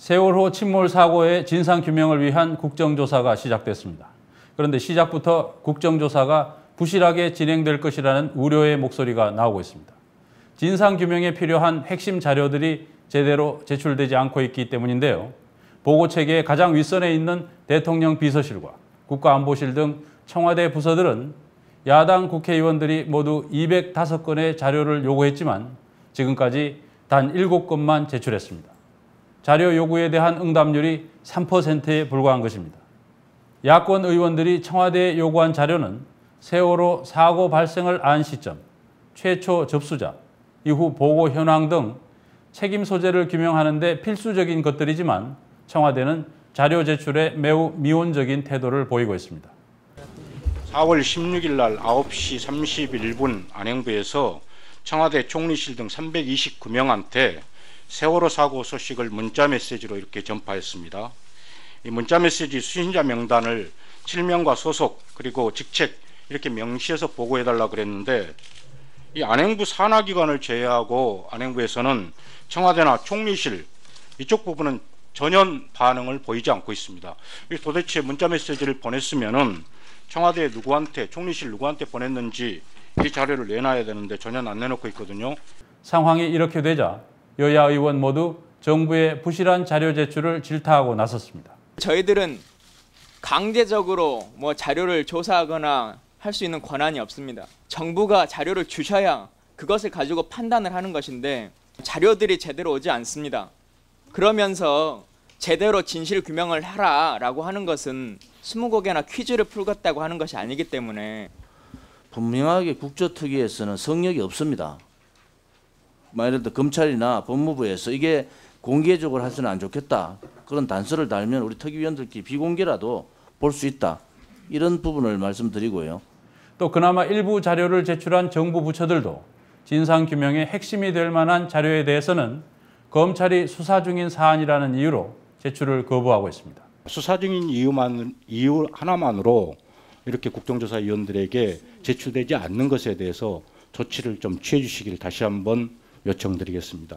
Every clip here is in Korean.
세월호 침몰 사고의 진상규명을 위한 국정조사가 시작됐습니다. 그런데 시작부터 국정조사가 부실하게 진행될 것이라는 우려의 목소리가 나오고 있습니다. 진상규명에 필요한 핵심 자료들이 제대로 제출되지 않고 있기 때문인데요. 보고체계의 가장 윗선에 있는 대통령 비서실과 국가안보실 등 청와대 부서들은 야당 국회의원들이 모두 205건의 자료를 요구했지만 지금까지 단 7건만 제출했습니다. 자료 요구에 대한 응답률이 3%에 불과한 것입니다. 야권 의원들이 청와대에 요구한 자료는 세월호 사고 발생을 안 시점, 최초 접수자, 이후 보고 현황 등 책임 소재를 규명하는 데 필수적인 것들이지만 청와대는 자료 제출에 매우 미온적인 태도를 보이고 있습니다. 4월 16일 날 9시 31분 안행부에서 청와대 총리실 등 329명한테 세월호 사고 소식을 문자 메시지로 이렇게 전파했습니다. 이 문자 메시지 수신자 명단을 실명과 소속 그리고 직책 이렇게 명시해서 보고해달라 그랬는데 이 안행부 산하기관을 제외하고 안행부에서는 청와대나 총리실 이쪽 부분은 전혀 반응을 보이지 않고 있습니다. 도대체 문자 메시지를 보냈으면은 청와대 누구한테, 총리실 누구한테 보냈는지 이 자료를 내놔야 되는데 전혀 안 내놓고 있거든요. 상황이 이렇게 되자 여야 의원 모두 정부의 부실한 자료 제출을 질타하고 나섰습니다. 저희들은 강제적으로 자료를 조사하거나 할 수 있는 권한이 없습니다. 정부가 자료를 주셔야 그것을 가지고 판단을 하는 것인데 자료들이 제대로 오지 않습니다. 그러면서 제대로 진실 규명을 하라라고 하는 것은 20곡이나 퀴즈를 풀겠다고 하는 것이 아니기 때문에 분명하게 국조특위에서는 성역이 없습니다. 예를 들어 검찰이나 법무부에서 이게 공개적으로 해서는 안 좋겠다. 그런 단서를 달면 우리 특위위원들끼리 비공개라도 볼 수 있다. 이런 부분을 말씀드리고요. 또 그나마 일부 자료를 제출한 정부 부처들도 진상규명의 핵심이 될 만한 자료에 대해서는 검찰이 수사 중인 사안이라는 이유로 제출을 거부하고 있습니다. 수사 중인 이유 하나만으로 이렇게 국정조사위원들에게 제출되지 않는 것에 대해서 조치를 좀 취해 주시기를 다시 한번 요청드리겠습니다.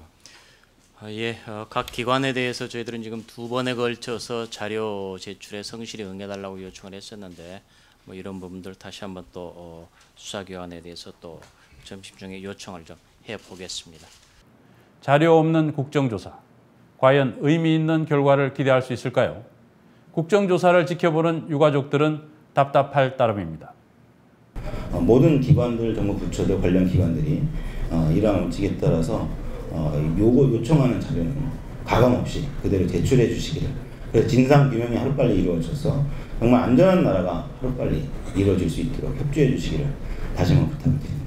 각 기관에 대해서 저희들은 지금 2번에 걸쳐서 자료 제출에 성실히 응해달라고 요청을 했었는데 이런 부분들 다시 한번 또 수사기관에 대해서 또 점심중에 요청을 좀 해보겠습니다. 자료 없는 국정조사, 과연 의미 있는 결과를 기대할 수 있을까요? 국정조사를 지켜보는 유가족들은 답답할 따름입니다. 모든 기관들, 정부 부처들, 관련 기관들이 이러한 원칙에 따라서 요청하는 자료는 가감없이 그대로 제출해 주시기를, 그래서 진상규명이 하루빨리 이루어져서 정말 안전한 나라가 하루빨리 이루어질 수 있도록 협조해 주시기를 다시 한번 부탁드립니다.